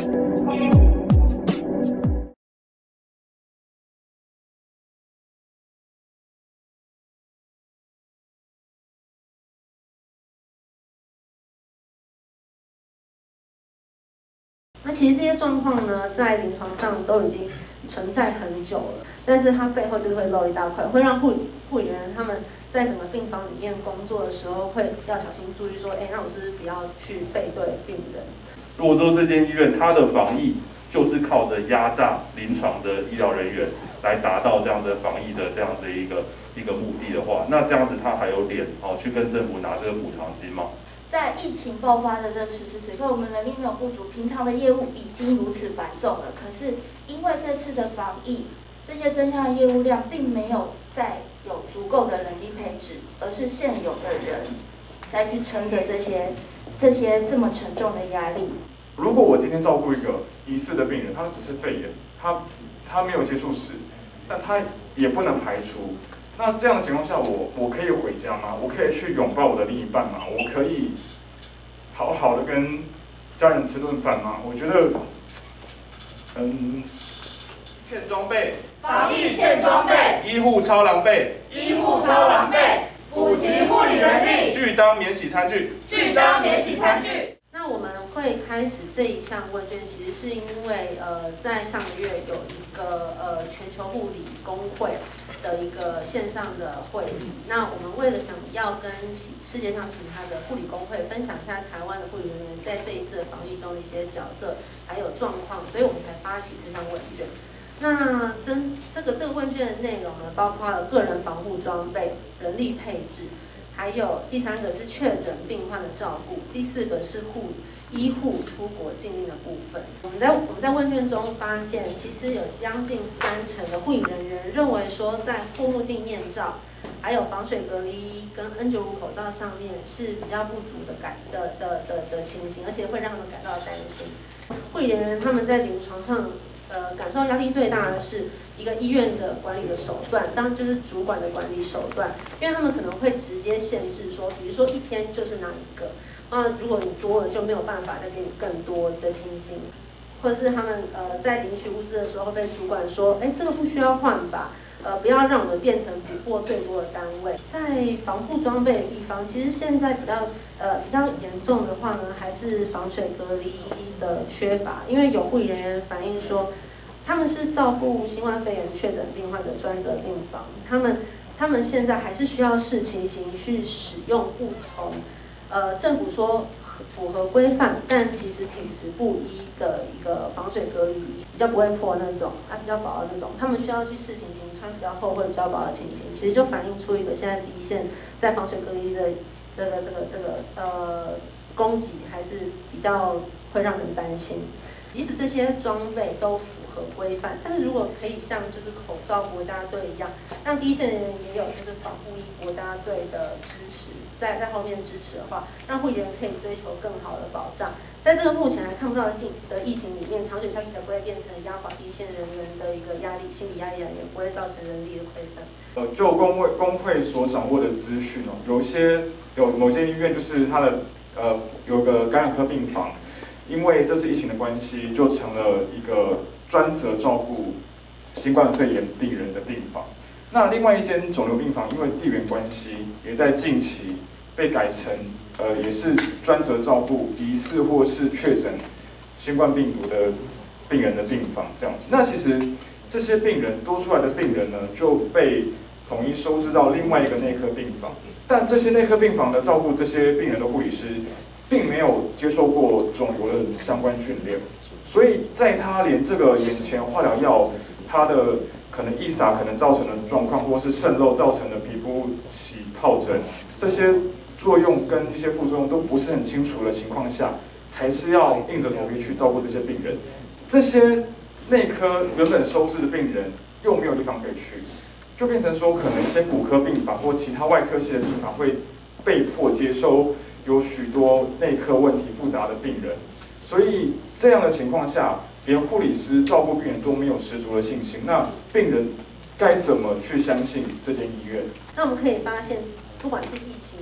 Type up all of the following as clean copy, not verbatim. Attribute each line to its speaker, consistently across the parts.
Speaker 1: 那其实这些状况呢，在临床上都已经存在很久了，但是它背后就是会漏一大块，会让护理人员他们在整个病房里面工作的时候，会要小心注意说，那我是不是不要去背对病人？
Speaker 2: 如果说这间医院它的防疫就是靠着压榨临床的医疗人员来达到这样的防疫的这样子一个目的的话，那这样子他还有脸去跟政府拿这个补偿金吗？
Speaker 3: 在疫情爆发的这此时此刻，我们人力没有不足，平常的业务已经如此繁重了。可是因为这次的防疫，这些增加的业务量并没有再有足够的人力配置，而是现有的人再去撑着这些这么沉重的压力。
Speaker 4: 如果我今天照顾一个疑似的病人，他只是肺炎，他没有接触史，但他也不能排除。那这样的情况下，我可以回家吗？我可以去拥抱我的另一半吗？我可以好好的跟家人吃顿饭吗？我觉得，欠装备，
Speaker 5: 防疫欠装备，
Speaker 4: 医护超狼狈，
Speaker 5: 医护超狼狈，补齐护理人力，
Speaker 4: 拒当免洗餐具，
Speaker 5: 拒当免洗餐具。
Speaker 1: 那我们会开始这一项问卷，其实是因为在上个月有一个全球护理工会的一个线上的会议。那我们为了想要跟世界上其他的护理工会分享一下台湾的护理人员在这一次的防疫中的一些角色还有状况，所以我们才发起这项问卷。那这个问卷的内容呢，包括了个人防护装备、人力配置。还有第三个是确诊病患的照顾，第四个是医护出国禁令的部分。我们在问卷中发现，其实有将近30%的护理人员认为说，在护目镜、面罩，还有防水隔离衣跟 N95 口罩上面是比较不足的情形，而且会让他们感到担心。护理人员他们在临床上感受压力最大的是一个医院的管理的手段，当然就是主管的管理手段，因为他们可能会直接限制说，比如说一天就是哪一个，如果你多了就没有办法再给你更多的情形，或者是他们在领取物资的时候被主管说，这个不需要换吧，不要让我们变成捕获最多的单位。在防护装备的地方，其实现在比较严重的话呢，还是防水隔离衣的缺乏，因为有护理人员反映说，他们是照顾新冠肺炎确诊病患的专责病房，他们现在还是需要视情形去使用不同，政府说符合规范，但其实品质不一的一个防水隔离衣，比较不会破那种，比较薄的这种，他们需要去视情形穿比较厚或者比较薄的情形，其实就反映出一个现在第一线在防水隔离的供给还是比较会让人担心。即使这些装备都符合规范，但是如果可以像就是口罩国家队一样，让第一线人员也有就是防护衣国家队的支持，在后面支持的话，让护理人可以追求更好的保障。在这个目前还看不到的疫情里面，长久下去才不会变成压垮第一线人员的一个压力，心理压力也不会造成人力的溃散。
Speaker 4: 就工会所掌握的资讯有某间医院就是它的有个感染科病房。因为这次疫情的关系，就成了一个专责照顾新冠肺炎病人的病房。那另外一间肿瘤病房，因为地缘关系，也在近期被改成也是专责照顾疑似或是确诊新冠病毒的病人的病房这样子。那其实这些病人多出来的病人呢，就被统一收治到另外一个内科病房。但这些内科病房的照顾这些病人的护理师，并没有接受过肿瘤的相关训练，所以在他连这个眼前化疗药，它的可能易洒可能造成的状况，或是渗漏造成的皮肤起疱疹，这些作用跟一些副作用都不是很清楚的情况下，还是要硬着头皮去照顾这些病人。这些内科原本收治的病人又没有地方可以去，就变成说可能一些骨科病房或其他外科系的病房会被迫接收有许多内科问题复杂的病人，所以这样的情况下，连护理师照顾病人都没有十足的信心，那病人该怎么去相信这间医院？
Speaker 1: 那我们可以发现，不管是疫情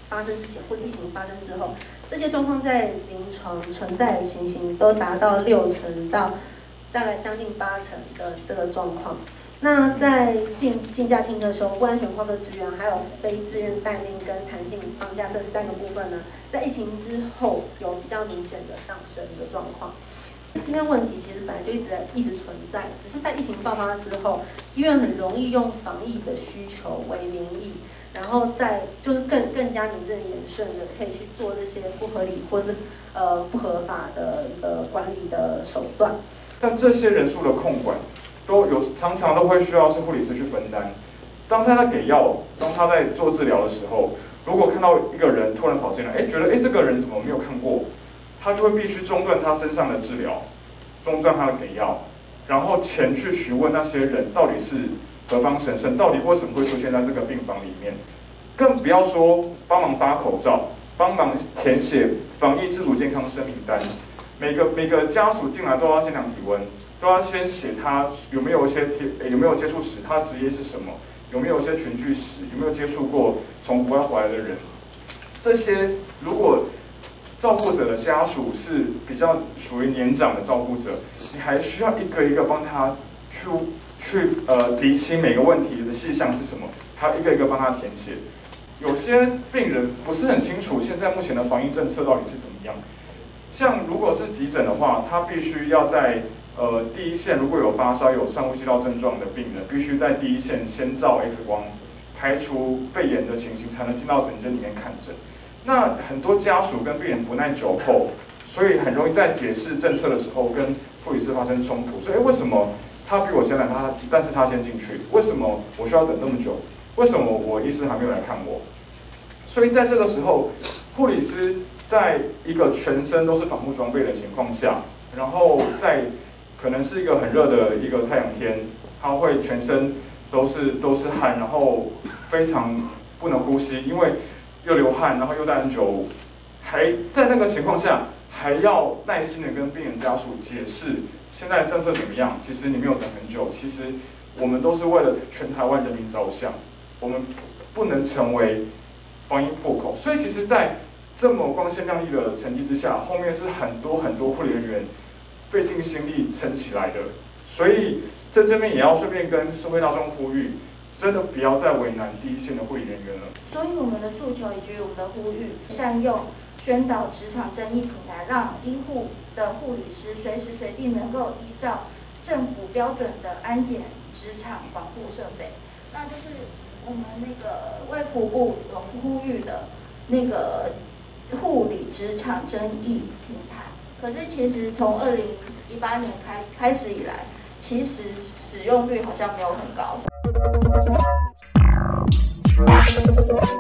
Speaker 1: 发生之前或疫情发生之后，这些状况在临床存在的情形都达到60%到大概将近80%的这个状况。那在竞价听课收、不安全跨科支援，还有非自愿待命跟弹性放假这3个部分呢，在疫情之后有比较明显的上升的状况。医院问题其实本来就一直存在，只是在疫情爆发之后，医院很容易用防疫的需求为名义，然后再就是更加名正言顺的可以去做这些不合理或是不合法的一个管理的手段。
Speaker 4: 但这些人数的控管常常都会需要是护理师去分担。当他在给药，当他在做治疗的时候，如果看到一个人突然跑进来，觉得这个人怎么没有看过，他就会必须中断他身上的治疗，中断他的给药，然后前去询问那些人到底是何方神圣，到底为什么会出现在这个病房里面，更不要说帮忙发口罩，帮忙填写防疫自主健康声明单，每个家属进来都要先量体温。都要先写他有没有接触史，他的职业是什么，有没有一些群聚史，有没有接触过从国外回来的人。这些如果照顾者的家属是比较属于年长的照顾者，你还需要一个一个帮他去厘清每个问题的细项是什么，还要一个一个帮他填写。有些病人不是很清楚现在目前的防疫政策到底是怎么样。像如果是急诊的话，他必须要在第一线如果有发烧、有上呼吸道症状的病人，必须在第一线先照 X 光，排除肺炎的情形，才能进到诊间里面看诊。那很多家属跟病人不耐久候，所以很容易在解释政策的时候跟护理师发生冲突。所以为什么他比我先来，但是他先进去？为什么我需要等那么久？为什么我医师还没有来看我？所以在这个时候，护理师在一个全身都是防护装备的情况下，然后在可能是一个很热的一个太阳天，他会全身都是汗，然后非常不能呼吸，因为又流汗，然后又戴 N95，还在那个情况下还要耐心的跟病人家属解释现在的政策怎么样。其实你没有等很久，其实我们都是为了全台湾人民着想，我们不能成为防疫破口。所以其实，在这么光鲜亮丽的成绩之下，后面是很多护理人员费尽心力撑起来的。所以在这边也要顺便跟社会大众呼吁，真的不要再为难第一线的护理人员了。
Speaker 3: 所以我们的诉求以及我们的呼吁，善用宣导职场正义平台，让医护的护理师随时随地能够依照政府标准的安检职场防护设备。那就是我们那个卫福部有呼吁的那个护理职场正义平台。可是其实从2018年开始以来，其实使用率好像没有很高。